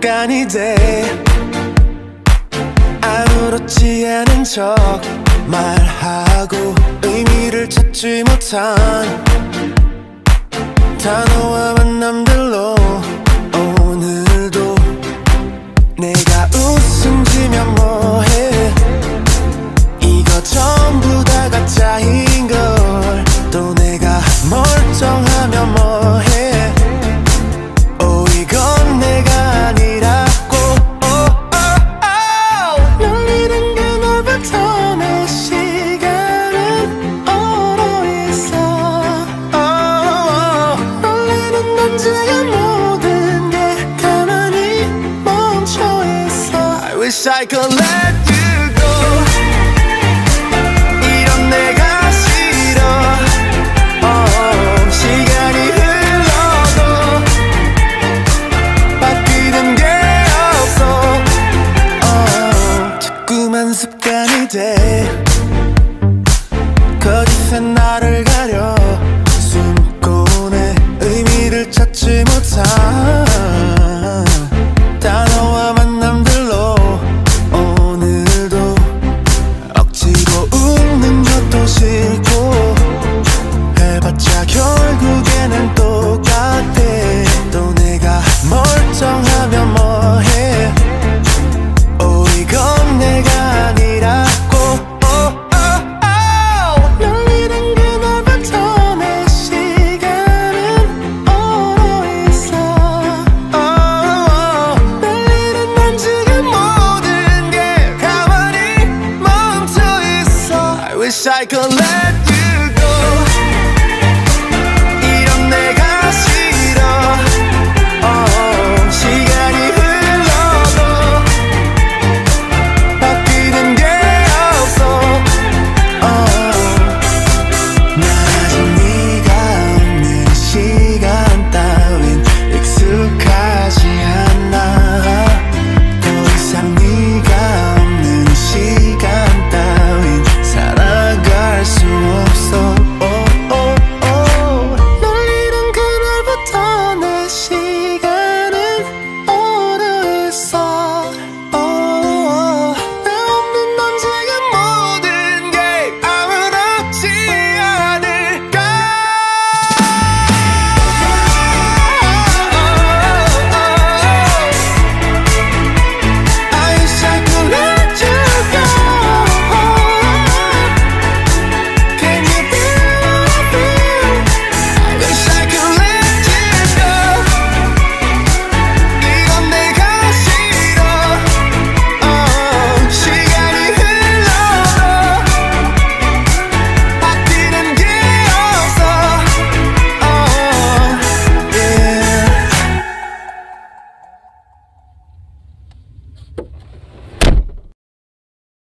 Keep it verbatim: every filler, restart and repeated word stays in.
습관이 돼. 아무렇지 않은 척 말하고 의미를 찾지 못한 단어와 만남들로 오늘도 내가 웃음 지면 뭐해. 이거 전부 다 가짜인 걸. 또 내가 멀쩡하면 뭐해. 오 이건 내가 아니라고. 널 잃은 게 넓어져. 내 시간은 얼어 있어. 널 잃은 난 지금 모든 게 가만히 멈춰 있어. I wish I could let you go. 이런 내가 싫어. oh, 시간이 흘러도 바뀌는 게 없어. oh, 자꾸만 습관이 돼. 거짓에 나를 가려 숨고 내 의미를 찾지 못한 단어와 만남들로 오늘도 억지로 웃는 것도 싫고 해봤자 결국에는 똑같아. 또 내가 멀쩡하면 뭐해. 오 이건 내가 아니라고. 널 잃은 게 넓어져. 내 시간은 얼어 있어. 널 잃은 난 지금 모든 게 가만히 멈춰 있어. I wish I could